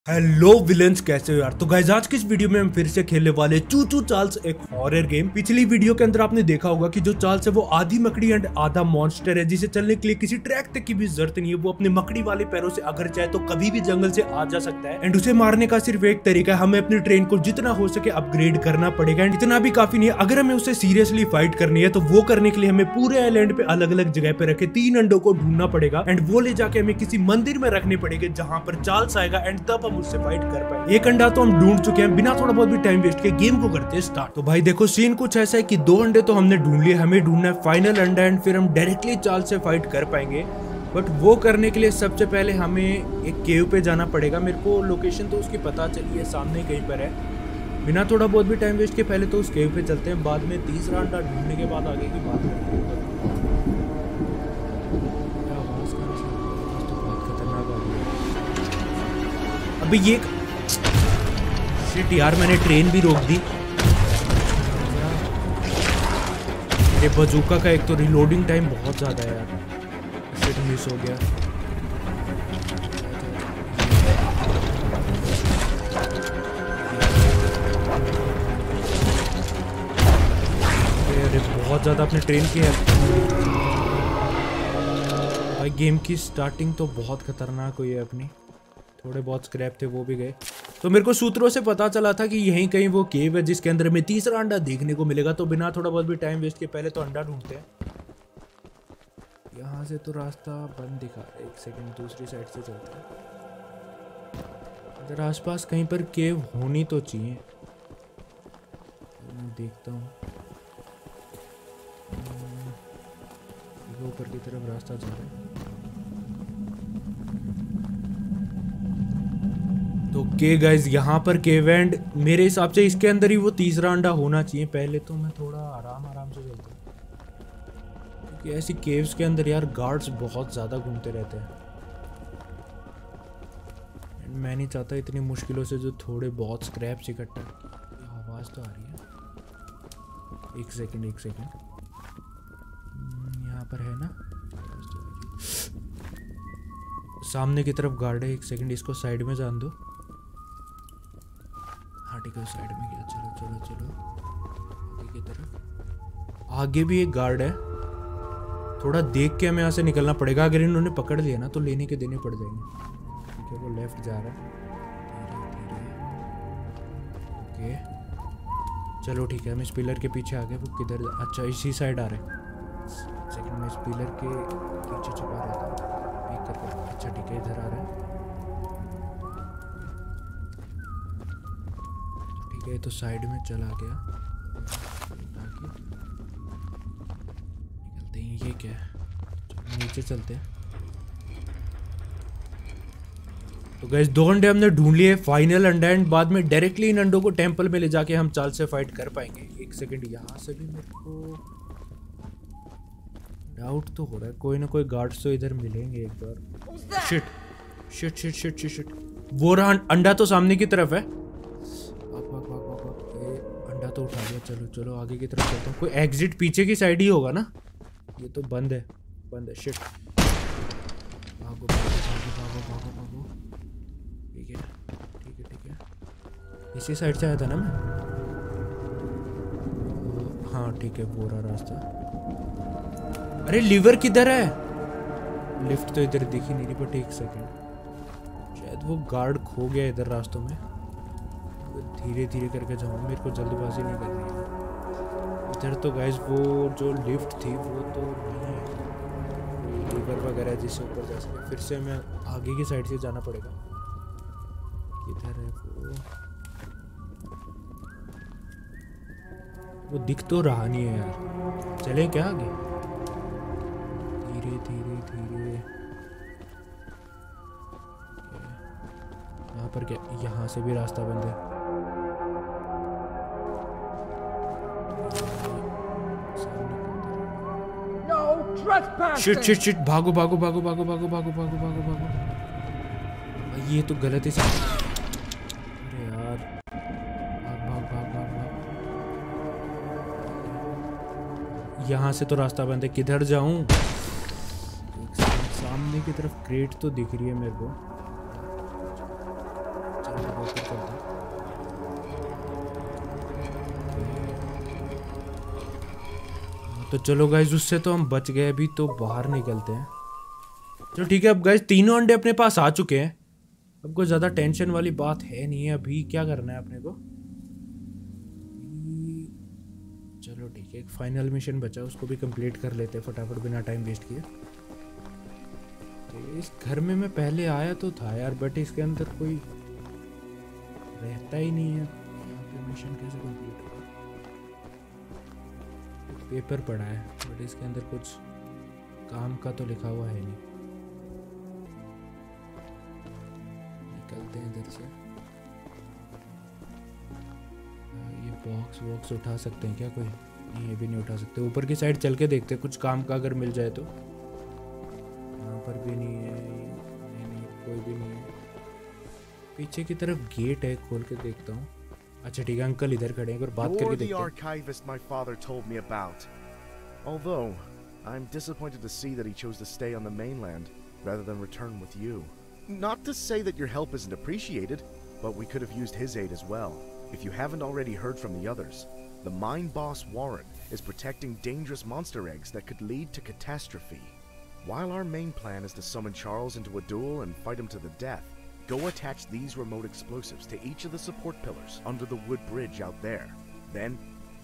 Hello villains, कैसे हो यार। तो गाइस आज की इस वीडियो में हम फिर से खेलने वाले चू चू चार्ल्स, एक हॉरर गेम। पिछली वीडियो के अंदर आपने देखा होगा कि जो चार्ल्स है वो आधी मकड़ी एंड आधा मॉन्स्टर है, जिसे चलने के लिए किसी ट्रैक तक की भी जरूरत नहीं है। वो अपने मकड़ी वाले पैरों से अगर चाहे तो कभी भी जंगल से आ जा सकता है एंड उसे मारने का सिर्फ एक तरीका है, हमें अपनी ट्रेन को जितना हो सके अपग्रेड करना पड़ेगा। एंड इतना भी काफी नहीं है, अगर हमें उसे सीरियसली फाइट करनी है तो वो करने के लिए हमें पूरे आइलैंड पे अलग अलग जगह पे रखे 3 अंडों को ढूंढना पड़ेगा एंड वो ले जाके हमें किसी मंदिर में रखने पड़ेंगे जहां पर चार्ल्स आएगा एंड तब हम उससे फाइट कर। एक अंडा तो हम ढूंढ चुके हैं, बिना थोड़ा बहुत भी टाइम वेस्ट किए गेम को करते हैं स्टार्ट। तो भाई देखो सीन कुछ ऐसा है कि 2 अंडे तो हमने ढूंढ लिए, हमें ढूंढना है फाइनल अंडा एंड फिर हम डायरेक्टली चार्ल्स से फाइट कर पाएंगे। बट वो करने के लिए सबसे पहले हमें एक केव पे जाना पड़ेगा। मेरे को लोकेशन तो उसकी पता चली है, सामने कहीं पर है। बिना थोड़ा बहुत भी टाइम वेस्ट के पहले तो उस केव पे चलते हैं, बाद में तीसरा अंडा ढूंढने के बाद आगे की बात करते हैं। अभी ये शिट यार, मैंने ट्रेन भी रोक दी। ये बजूका का एक तो रिलोडिंग टाइम बहुत ज्यादा है यार, शिट मिस हो गया। अरे बहुत ज्यादा अपने ट्रेन की है भाई। गेम की स्टार्टिंग तो बहुत खतरनाक हुई है अपनी। थोड़े बहुत स्क्रैप थे वो भी गए। तो मेरे को सूत्रों से पता चला था कि यहीं कहीं वो केव है जिसके अंदर में तीसरा अंडा देखने को मिलेगा। तो बिना थोड़ा बहुत भी टाइम वेस्ट के पहले तो अंडा ढूंढते हैं। यहाँ से तो रास्ता बंद दिखा, एक सेकंड दूसरी साइड से चलते हैं। इधर आसपास कहीं पर केव होनी तो चाहिए, मैं देखता हूँ। ऊपर की तरफ रास्ता जा रहा है। तो के गाइज यहाँ पर केव एंड मेरे हिसाब से इसके अंदर ही वो तीसरा अंडा होना चाहिए। पहले तो मैं थोड़ा आराम से चलता हूँ, क्योंकि ऐसी केव्स के अंदर यार गार्ड्स बहुत ज़्यादा घूमते रहते हैं। मैं नहीं चाहता इतनी मुश्किलों से जो थोड़े बहुत स्क्रैप्स इकट्ठा। आवाज़ तो आ रही है, एक सेकंड यहाँ पर है ना, सामने की तरफ गार्ड है। एक सेकंड इसको साइड में जान दो। हाँ ठीक है, साइड में गया। चलो आगे की तरफ। आगे भी एक गार्ड है, थोड़ा देख के हमें यहाँ से निकलना पड़ेगा। अगर इन्होंने पकड़ लिया ना तो लेने के देने पड़ जाएंगे। ठीक है, वो लेफ्ट जा रहा है धीरे। ओके चलो ठीक है, हम इस पिलर के पीछे आ गए। वो किधर? अच्छा इसी साइड आ रहे हैं। सेकंड में इस पिलर के पीछे छुपा रहा था। अच्छा ठीक है, इधर आ रहा है। ठीक है, तो साइड में चला गया। निकलते हैं। ये क्या है? नीचे चलते हैं। तो गाइस 2 अंडे हमने ढूंढ लिए, फाइनल अंडा एंड बाद में डायरेक्टली इन अंडों को टेंपल में ले जाके हम चार्ल्स से फाइट कर पाएंगे। एक सेकंड, यहाँ से भी मेरे को डाउट तो हो रहा है। कोई ना कोई गार्ड्स तो इधर मिलेंगे एक बार। शिट वो रहा अंडा तो सामने की तरफ है। अंडा तो उठा लिया। चलो आगे की तरफ चलता हूँ। कोई एग्जिट पीछे की साइड ही होगा ना। ये तो बंद है। शिट भागो। ठीक है। इसी साइड से आया था ना मैं। हाँ ठीक है, वो रहा रास्ता। अरे लीवर किधर है? लिफ्ट तो इधर दिख ही नहीं रही। बट एक सेकंड, शायद वो गार्ड खो गया इधर रास्तों में। धीरे करके जाऊँ, मेरे को जल्दबाजी नहीं करनी है। इधर तो गाइस वो जो लिफ्ट थी वो तो नहीं है, लीवर वगैरह जिससे ऊपर जा सके। फिर से हमें आगे की साइड से जाना पड़ेगा। किधर है वो दिख तो रहा नहीं है यार। चले क्या आगे? धीरे। यहाँ पर क्या? यहाँ से भी रास्ता बंद है। शिट भागो। ये तो गलत है। अरे यार भाग। यहाँ से तो रास्ता बंद है, किधर जाऊं? सामने की तरफ क्रेट तो दिख रही है मेरे को। ऊपर चलते हैं। तो चलो गाइज उससे तो हम बच गए, अभी तो बाहर निकलते हैं। चलो ठीक है, अब गाइज तीनों अंडे अपने पास आ चुके हैं। अब कोई ज़्यादा टेंशन वाली बात है नहीं है। अभी क्या करना है अपने को? चलो ठीक है, एक फाइनल मिशन बचा, उसको भी कंप्लीट कर लेते हैं फटाफट बिना टाइम वेस्ट किए। इस घर में मैं पहले आया तो था यार, बट इसके अंदर कोई रहता ही नहीं है। यहाँ पे मिशन कैसे कंप्लीट होगा? पेपर पड़ा है बट इसके अंदर कुछ काम का तो लिखा हुआ है नहीं। निकलते हैं इधर से। ये बॉक्स वॉक्स उठा सकते हैं क्या कोई? नहीं, ये भी नहीं उठा सकते। ऊपर की साइड चल के देखते हैं कुछ काम का अगर मिल जाए तो। यहाँ पर भी नहीं है। नहीं, कोई भी नहीं है। पीछे की तरफ गेट है, खोल के देखता हूँ। अच्छा ठीक है, अंकल इधर खड़े हैं, एक बार बात करके देखते हैं। Archivist my father told me about. Although I'm disappointed to see that he chose to stay on the mainland rather than return with you. Not to say that your help isn't appreciated, but we could have used his aid as well. If you haven't already heard from the others, the mine boss Warren is protecting dangerous monster eggs that could lead to catastrophe. While our main plan is to summon Charles into a duel and fight him to the death, go attach these remote explosives to each of the support pillars under the wood bridge out there. Then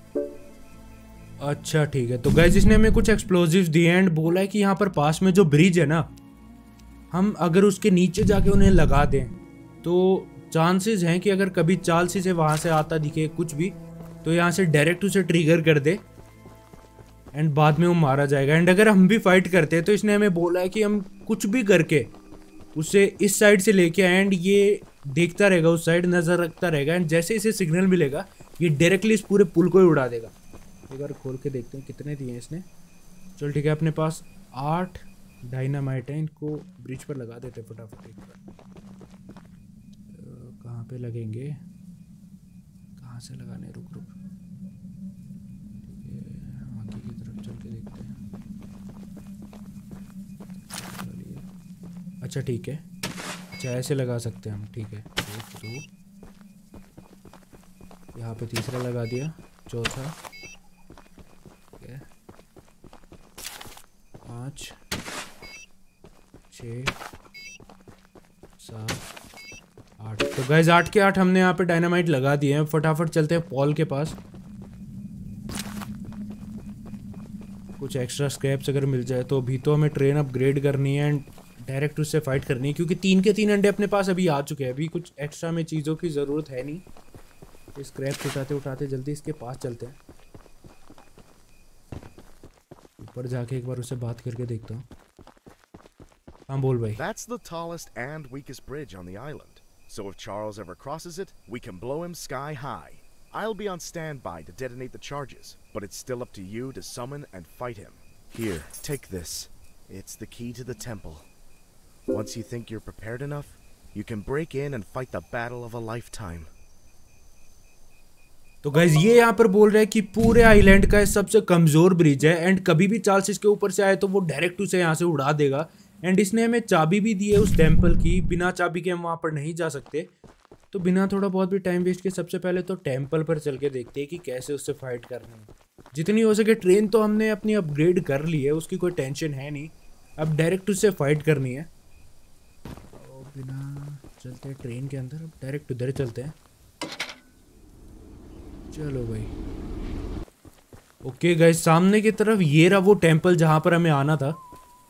अच्छा ठीक है, तो guys इसने हमें कुछ explosives दिए and बोला है कि यहाँ पर पास में जो ब्रिज है ना, हम अगर उसके नीचे जाके उन्हें लगा दें तो चांसेस हैं कि अगर कभी चार्ल्स से वहाँ से आता दिखे कुछ भी, तो यहाँ से डायरेक्ट उसे ट्रिगर कर दे एंड बाद में वो मारा जाएगा। एंड अगर हम भी फाइट करते हैं तो इसने हमें बोला है कि हम कुछ भी करके उसे इस साइड से लेके आए एंड ये देखता रहेगा, उस साइड नज़र रखता रहेगा एंड जैसे इसे सिग्नल मिलेगा ये डायरेक्टली इस पूरे पुल को ही उड़ा देगा। एक बार खोल के देखते हैं कितने दिए हैं इसने। चल ठीक है, अपने पास 8 डायनामाइट है, इनको ब्रिज पर लगा देते हैं फटाफट एक बार। कहाँ पे लगेंगे, कहाँ से लगाने? रुक रुक, ठीक है आगे की तरफ चल के देखते हैं। अच्छा ठीक है, अच्छा ऐसे लगा सकते हैं हम। ठीक है, 1 2, यहाँ पे तीसरा लगा दिया, चौथा, ठीक है 5 6 7 8। तो गाइस 8 के 8 हमने यहाँ पे डायनामाइट लगा दिए हैं। फटाफट चलते हैं पॉल के पास। कुछ एक्स्ट्रा स्क्रैप्स अगर मिल जाए तो। अभी तो हमें ट्रेन अपग्रेड करनी है एंड डायरेक्ट उससे फाइट करनी है, क्योंकि 3 के 3 अंडे अपने पास अभी आ चुके हैं। अभी कुछ एक्स्ट्रा में चीज़ों की ज़रूरत है नहीं। तो स्क्रैप्स उठाते उठाते जल्दी इसके पास चलते हैं। ऊपर जाके एक बार उससे बात करके देखता हूँ। हाँ बोल भाई। That's the tallest and weakest bridge on the island. So if Charles ever crosses it, we can blow him sky high. I'll be on standby to detonate the charges, but it's still up to you to summon and fight him. Here, take this. It's the key to the temple. Once you think you're prepared enough, you can break in and fight the battle of a lifetime. तो guys ये यहाँ पर बोल रहे हैं कि पूरे island का सबसे कमजोर ब्रिज है एंड कभी भी चार्ल्स इसके ऊपर से आए तो वो डायरेक्ट उसे यहाँ से उड़ा देगा। एंड इसने हमें चाबी भी दी है उस टेम्पल की। बिना चाबी के हम वहाँ पर नहीं जा सकते। तो बिना थोड़ा बहुत भी टाइम वेस्ट किए सबसे पहले तो टेम्पल पर चल के देखते हैं कि कैसे उससे फाइट करनी है। जितनी हो सके ट्रेन तो हमने अपनी अपग्रेड कर ली है, उसकी कोई टेंशन है नहीं। अब डायरेक्ट उससे फाइट करनी है। तो बिना चलते हैं ट्रेन के अंदर, अब डायरेक्ट उधर चलते हैं। चलो भाई। ओके गाइस, सामने की तरफ ये रहा वो टेम्पल जहाँ पर हमें आना था।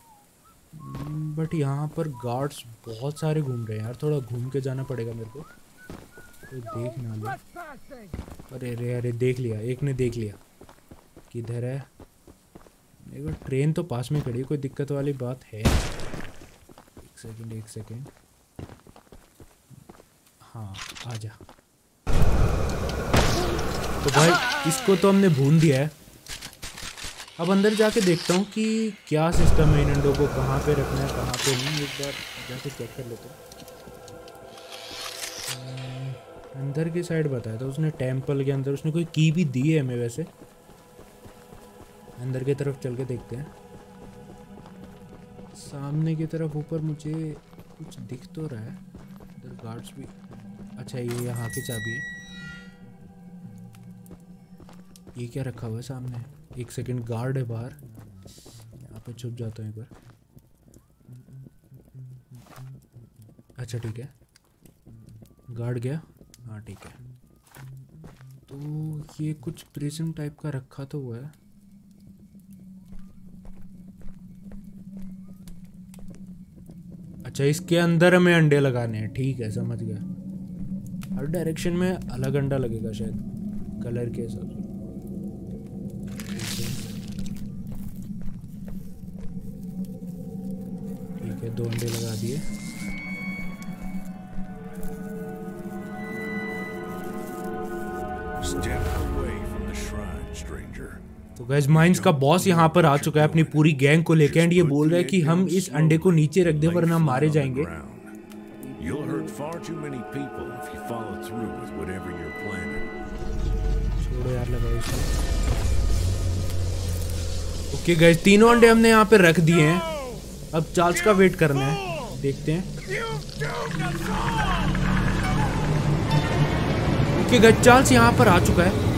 बट यहाँ पर गार्ड्स बहुत सारे घूम रहे हैं यार, थोड़ा घूम के जाना पड़ेगा मेरे को। तो देख ना लो। अरे अरे अरे, देख लिया, एक ने देख लिया। किधर है? एक ट्रेन तो पास में खड़ी है, कोई दिक्कत वाली बात है? एक सेकेंड। हाँ आजा। तो भाई इसको तो हमने भून दिया है। अब अंदर जाके देखता हूँ कि क्या सिस्टम है इन अंडों को, कहाँ पे रखना है कहाँ पे नहीं। एक बार जाके चेक कर लेते हैं। अंदर की साइड बताया था उसने, टेम्पल के अंदर। उसने कोई की भी दी है हमें वैसे। अंदर की तरफ चल के देखते हैं। सामने की तरफ ऊपर मुझे कुछ दिख तो रहा है। इधर गार्ड्स भी। अच्छा ये यहाँ की चाबी है। ये क्या रखा हुआ है सामने? एक सेकंड, गार्ड है बाहर, यहाँ पे छुप जाता हूँ एक बार। अच्छा ठीक है, गार्ड गया। हाँ ठीक है, तो ये कुछ प्रिज्म टाइप का रखा तो हुआ है। अच्छा इसके अंदर हमें अंडे लगाने हैं, ठीक है समझ गया। हर डायरेक्शन में अलग अंडा लगेगा शायद कलर के हिसाब से। ठीक है, 2 अंडे लगा दिए। तो गाइस माइंस का बॉस यहाँ पर आ चुका है अपनी पूरी गैंग को लेकर, एंड ये बोल रहा है कि हम इस अंडे को नीचे रख दें वरना मारे जाएंगे। छोड़ो यार, लगाओ इसको। ओके गाइस, 3 अंडे हमने यहाँ पे रख दिए हैं। अब चार्ल्स का वेट करना है, देखते हैं। ओके गाइस, चार्ल्स यहाँ पर आ चुका है।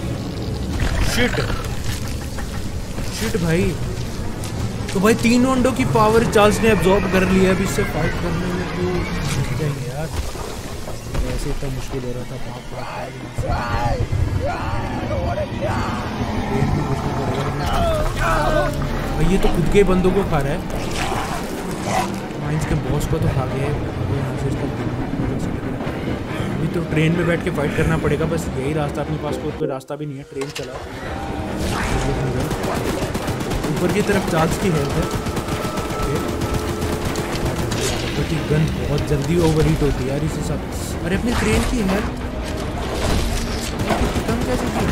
शिट भाई, तो भाई 3 अंडों की पावर चार्ल्स ने एब्जॉर्ब कर लिया। अब इससे फाइट करने में तो जाएंगे यार, ऐसे इतना मुश्किल हो रहा था। भाई ये तो खुद के बंदों को खा रहा है। माइंस के बॉस को तो खा गया। अभी तो ट्रेन में बैठ के फाइट करना पड़ेगा, बस यही रास्ता। अपने पास कोई रास्ता भी नहीं है, ट्रेन चला। ऊपर की तरफ चार्ल्स की हेल्थ है। गन बहुत जल्दी ओवरहीट होती है यार इस हिसाब। अरे अपनी ट्रेन की हेल्थ कम कैसे की?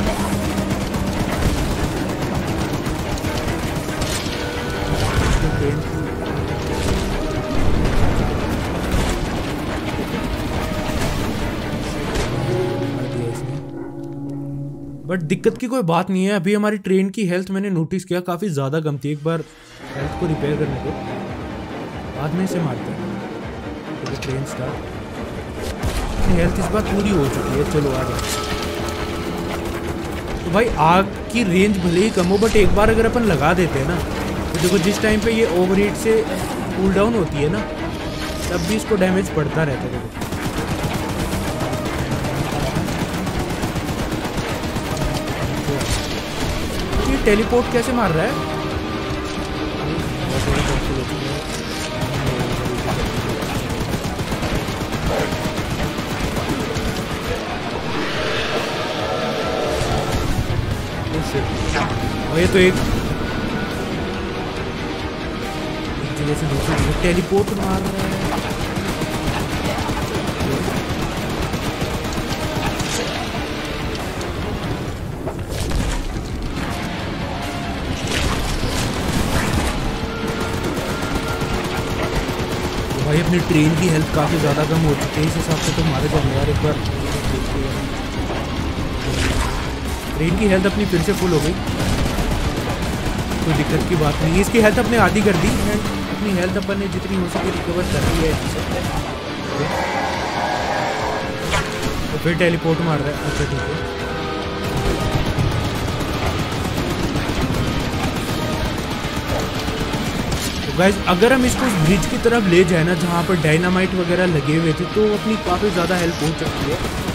बट दिक्कत की कोई बात नहीं है। अभी हमारी ट्रेन की हेल्थ मैंने नोटिस किया काफ़ी ज़्यादा कम थी। एक बार हेल्थ को रिपेयर करने को, बाद में इसे मारते हैं। तो ट्रेन स्टार्ट, हेल्थ इस बार पूरी हो चुकी है। चलो आ जाओ। तो भाई आग की रेंज भले ही कम हो, बट एक बार अगर अपन लगा देते हैं ना, तो देखो जिस टाइम पे ये ओवरहीट से कूल डाउन होती है ना, तब भी इसको डैमेज पड़ता रहता है। देखो टेलीपोर्ट कैसे मार रहा है? ये तो एक जगह से दूसरी जगह टेलीपोर्ट मार रहा है। भाई अपनी ट्रेन की हेल्थ काफ़ी ज़्यादा कम हो चुकी है, इस हिसाब से तो मारे जाएंगे यार। एक बार ट्रेन की हेल्थ अपनी फिर से फुल हो गई, कोई दिक्कत की बात नहीं। इसकी हेल्थ अपने आधी कर दी है, अपनी हेल्थ अपन ने जितनी हो सके रिकवर कर ली है। तो फिर टेलीपोर्ट मार रहा है। अच्छा ठीक है, गाइस अगर हम इसको ब्रिज की तरफ ले जाए ना, जहाँ पर डायनामाइट वगैरह लगे हुए थे, तो अपनी काफ़ी ज़्यादा हेल्प हो सकती है।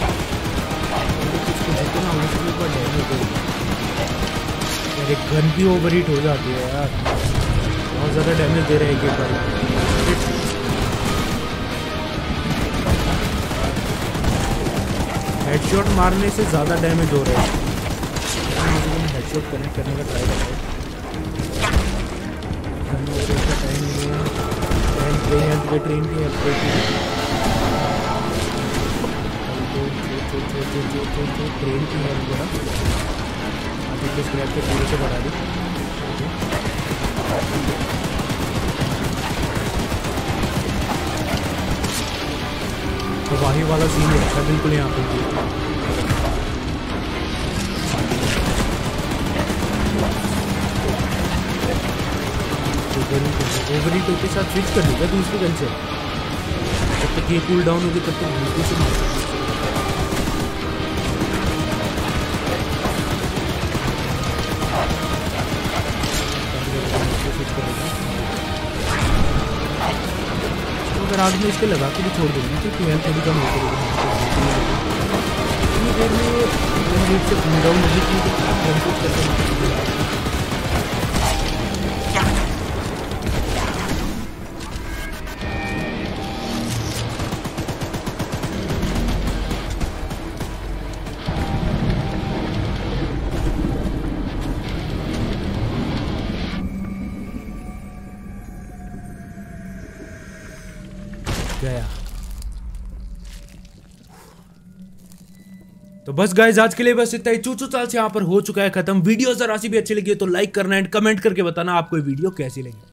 यार एक गन भी ओवरहीट हो जाती है यार, बहुत ज़्यादा डैमेज दे रहा है एक बार। हेडशॉट मारने से ज़्यादा डैमेज हो रहा है। हेडशॉट कनेक्ट करने का ट्राई करता हूँ। ट्रेन की ट्रेन की हेल्थ जरा आगे स्क्रैप के पूरे से बढ़ा दी। तो वही वाला सीन है बिल्कुल यहाँ पे। ओवरहीट के साथ स्विच कर दूँगा दूसरी गन से। तक ये कूल डाउन होगी तब तक बिल्कुल से मार अगर आग में इसके लगा के भी छोड़ देंगे तो हेल्थ थोड़ी कम हो जाएगी। इतनी देर में रेट से कूल डाउन होगी कि गया। तो बस गाइस आज के लिए बस इतना ही। चूचू चाल्स यहाँ पर हो चुका है खत्म। वीडियो जरा सी भी अच्छी लगी हो तो लाइक करना एंड कमेंट करके बताना आपको ये वीडियो कैसी लगी।